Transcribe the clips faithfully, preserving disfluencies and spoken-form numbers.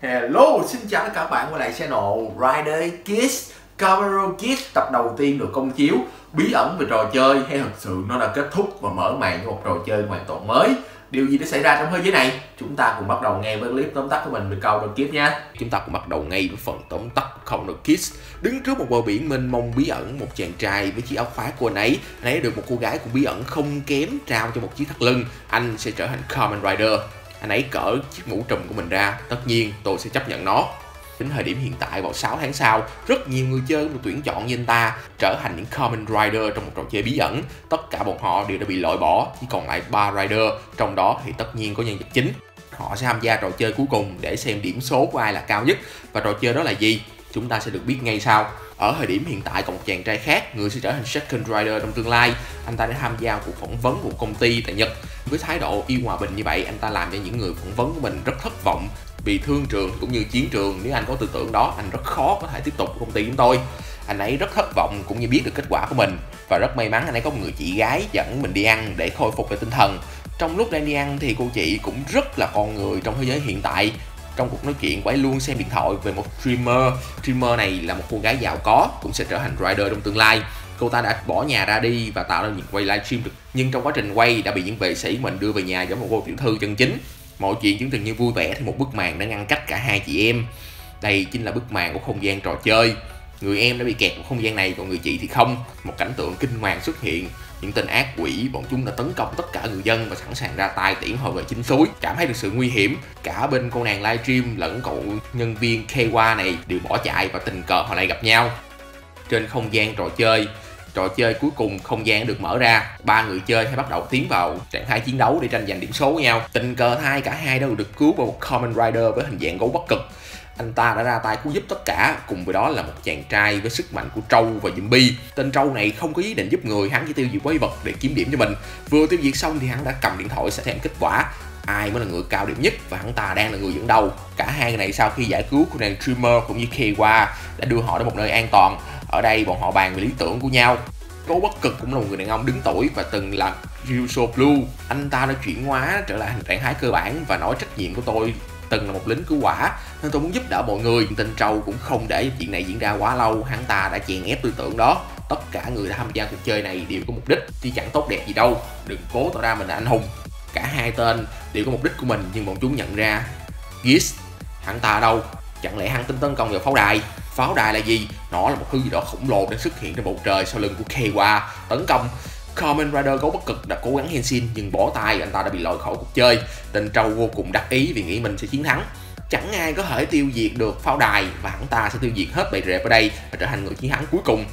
Hello, xin chào tất cả các bạn quay lại channel Rider Kids. Camaro Kids tập đầu tiên được công chiếu. Bí ẩn về trò chơi hay thật sự nó đã kết thúc và mở màn cho một trò chơi hoàn toàn mới? Điều gì đã xảy ra trong thế giới này? Chúng ta cùng bắt đầu ngay với clip tóm tắt của mình về Camaro Kids nha. Chúng ta cùng bắt đầu ngay với phần tóm tắt của Camaro Kids. Đứng trước một bờ biển mênh mông bí ẩn, một chàng trai với chiếc áo khoác của anh ấy, anh ấy được một cô gái cũng bí ẩn không kém trao cho một chiếc thắt lưng. Anh sẽ trở thành Kamen Rider. Anh ấy cởi chiếc mũ trùm của mình ra, tất nhiên tôi sẽ chấp nhận nó. Đến thời điểm hiện tại vào sáu tháng sau, rất nhiều người chơi được tuyển chọn như anh ta trở thành những Kamen Rider trong một trò chơi bí ẩn. Tất cả bọn họ đều đã bị loại bỏ, chỉ còn lại ba Rider, trong đó thì tất nhiên có nhân vật chính. Họ sẽ tham gia trò chơi cuối cùng để xem điểm số của ai là cao nhất. Và trò chơi đó là gì? Chúng ta sẽ được biết ngay sau. Ở thời điểm hiện tại còn một chàng trai khác, người sẽ trở thành Second Rider trong tương lai. Anh ta đã tham gia cuộc phỏng vấn của một công ty tại Nhật. Với thái độ yêu hòa bình như vậy, anh ta làm cho những người phỏng vấn của mình rất thất vọng. Vì thương trường cũng như chiến trường, nếu anh có tư tưởng đó, anh rất khó có thể tiếp tục công ty chúng tôi. Anh ấy rất thất vọng cũng như biết được kết quả của mình. Và rất may mắn anh ấy có một người chị gái dẫn mình đi ăn để khôi phục về tinh thần. Trong lúc đang đi ăn thì cô chị cũng rất là con người trong thế giới hiện tại. Trong cuộc nói chuyện, cô ấy luôn xem điện thoại về một streamer. Streamer này là một cô gái giàu có, cũng sẽ trở thành Rider trong tương lai. Cô ta đã bỏ nhà ra đi và tạo ra những quay livestream được. Nhưng trong quá trình quay đã bị những vệ sĩ mình đưa về nhà giống một cô tiểu thư chân chính. Mọi chuyện chứng từng như vui vẻ thì một bức màn đã ngăn cách cả hai chị em. Đây chính là bức màn của không gian trò chơi. Người em đã bị kẹt vào không gian này, còn người chị thì không. Một cảnh tượng kinh hoàng xuất hiện. Những tên ác quỷ bọn chúng đã tấn công tất cả người dân và sẵn sàng ra tay tiễn họ về chính suối. Cảm thấy được sự nguy hiểm, cả bên cô nàng livestream lẫn cậu nhân viên Kewa này đều bỏ chạy và tình cờ họ lại gặp nhau. Trên không gian trò chơi, trò chơi cuối cùng không gian được mở ra. Ba người chơi hay bắt đầu tiến vào trạng thái chiến đấu để tranh giành điểm số với nhau. Tình cờ thay cả hai đều được cứu bởi một Kamen Rider với hình dạng gấu Bắc Cực. Anh ta đã ra tay cứu giúp tất cả, cùng với đó là một chàng trai với sức mạnh của trâu và zombie. Tên trâu này không có ý định giúp người, hắn chỉ tiêu diệt quái vật để kiếm điểm cho mình. Vừa tiêu diệt xong thì hắn đã cầm điện thoại sẽ xem kết quả ai mới là người cao điểm nhất, và hắn ta đang là người dẫn đầu. Cả hai người này sau khi giải cứu cô nàng streamer cũng như Kewa đã đưa họ đến một nơi an toàn. Ở đây bọn họ bàn về lý tưởng của nhau. Gấu Bắc Cực cũng là một người đàn ông đứng tuổi và từng là Ryuso Blue. Anh ta đã chuyển hóa trở lại hình trạng thái cơ bản và nói trách nhiệm của tôi từng là một lính cứu hỏa nên tôi muốn giúp đỡ mọi người. Tên trâu cũng không để chuyện này diễn ra quá lâu, hắn ta đã chèn ép tư tưởng đó. Tất cả người tham gia cuộc chơi này đều có mục đích, chứ chẳng tốt đẹp gì đâu. Đừng cố tỏ ra mình là anh hùng. Cả hai tên đều có mục đích của mình, nhưng bọn chúng nhận ra Geese, hắn ta ở đâu? Chẳng lẽ hắn tính tấn công vào pháo đài? Pháo đài là gì? Nó là một thứ gì đó khổng lồ đang xuất hiện trên bầu trời sau lưng của Kewa tấn công. Kamen Rider gấu Bắc Cực đã cố gắng henshin nhưng bỏ tay, anh ta đã bị loại khỏi cuộc chơi. Tên trâu vô cùng đắc ý vì nghĩ mình sẽ chiến thắng. Chẳng ai có thể tiêu diệt được pháo đài và hắn ta sẽ tiêu diệt hết bầy rệp ở đây và trở thành người chiến thắng cuối cùng.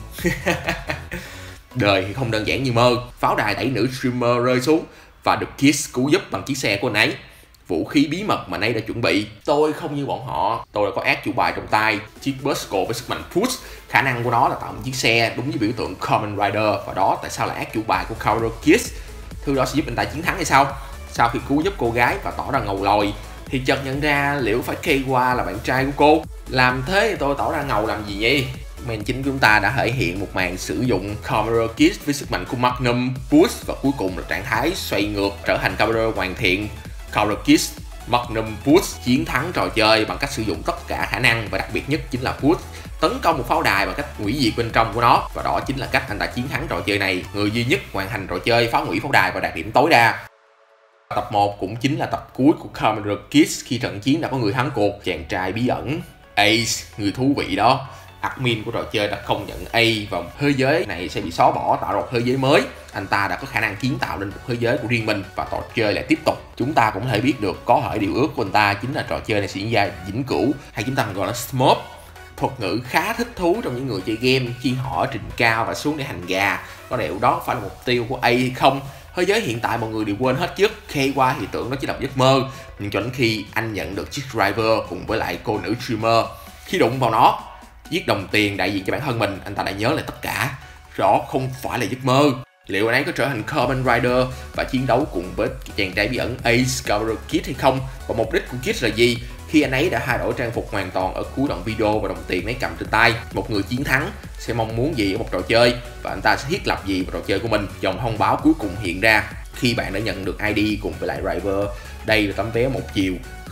Đời thì không đơn giản như mơ. Pháo đài đẩy nữ streamer rơi xuống và được Kiss cứu giúp bằng chiếc xe của anh ấy. Vũ khí bí mật mà anh ấy đã chuẩn bị. Tôi không như bọn họ, tôi đã có ác chủ bài trong tay, chiếc Buzzsaw với sức mạnh Push. Khả năng của nó là tạo một chiếc xe đúng như biểu tượng Kamen Rider, và đó tại sao là ác chủ bài của Camaro Kids. Thứ đó sẽ giúp anh ta chiến thắng hay sao? Sau khi cứu giúp cô gái và tỏ ra ngầu lòi thì chợt nhận ra liệu phải Kewa là bạn trai của cô. Làm thế thì tôi tỏ ra ngầu làm gì nhỉ? Màn chính chúng ta đã thể hiện một màn sử dụng Camaro Kids với sức mạnh của Magnum Push, và cuối cùng là trạng thái xoay ngược trở thành Camaro hoàn thiện. Camaro Kids Magnum Push chiến thắng trò chơi bằng cách sử dụng tất cả khả năng, và đặc biệt nhất chính là Push tấn công một pháo đài bằng cách hủy diệt bên trong của nó, và đó chính là cách anh ta chiến thắng trò chơi này. Người duy nhất hoàn thành trò chơi phá hủy pháo đài và đạt điểm tối đa. Tập một cũng chính là tập cuối của Camaro Kids. Khi trận chiến đã có người thắng cuộc, chàng trai bí ẩn Ace, người thú vị đó. Admin của trò chơi đã công nhận A và thế giới này sẽ bị xóa bỏ, tạo ra một thế giới mới. Anh ta đã có khả năng kiến tạo nên một thế giới của riêng mình và trò chơi lại tiếp tục. Chúng ta cũng có thể biết được có thể điều ước của anh ta chính là trò chơi này sẽ diễn ra vĩnh cửu, hay chúng ta gọi là Smurf. Thuật ngữ khá thích thú trong những người chơi game khi họ trình cao và xuống để hành gà. Có điều đó phải là mục tiêu của A hay không? Thế giới hiện tại mọi người đều quên hết trước. Kewa thì tưởng nó chỉ là một giấc mơ, nhưng cho đến khi anh nhận được chiếc driver cùng với lại cô nữ streamer, khi đụng vào nó, giết đồng tiền đại diện cho bản thân mình, anh ta đã nhớ lại tất cả. Đó không phải là giấc mơ. Liệu anh ấy có trở thành Kamen Rider và chiến đấu cùng với chàng trai bí ẩn Ace Camaro Kids hay không? Và mục đích của Kids là gì? Khi anh ấy đã thay đổi trang phục hoàn toàn ở cuối đoạn video và đồng tiền ấy cầm trên tay, một người chiến thắng sẽ mong muốn gì ở một trò chơi và anh ta sẽ thiết lập gì vào trò chơi của mình. Dòng thông báo cuối cùng hiện ra khi bạn đã nhận được i đê cùng với lại driver. Đây là tấm vé một chiều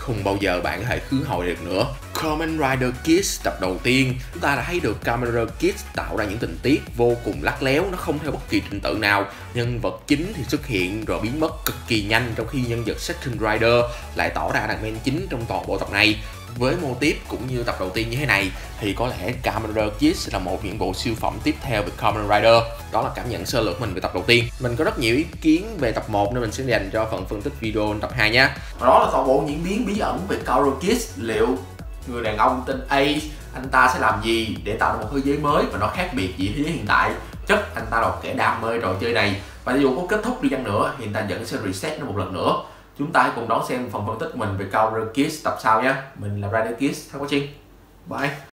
không bao giờ bạn có thể khứ hồi được nữa. Kamen Rider Kids tập đầu tiên, chúng ta đã thấy được Kamen Rider Kids tạo ra những tình tiết vô cùng lắt léo, nó không theo bất kỳ trình tự nào. Nhân vật chính thì xuất hiện rồi biến mất cực kỳ nhanh, trong khi nhân vật Second Rider lại tỏ ra là main chính trong toàn bộ tập này. Với mô típ cũng như tập đầu tiên như thế này thì có lẽ Kamen Rider Kids là một những bộ siêu phẩm tiếp theo về Kamen Rider. Đó là cảm nhận sơ lược mình về tập đầu tiên. Mình có rất nhiều ý kiến về tập một nên mình sẽ dành cho phần phân tích video tập hai nhé. Đó là toàn bộ diễn biến bí ẩn về Kamen Rider Kids. Liệu người đàn ông tên Ace, anh ta sẽ làm gì để tạo ra một thế giới mới và nó khác biệt với thế giới hiện tại? Chắc anh ta là một kẻ đam mê trò chơi này, và dù có kết thúc đi chăng nữa thì anh ta vẫn sẽ reset nó một lần nữa. Chúng ta hãy cùng đón xem phần phân tích mình về Kamen Rider Kids tập sau nhé. Mình là Rider Kids. Thanks for watching. Bye.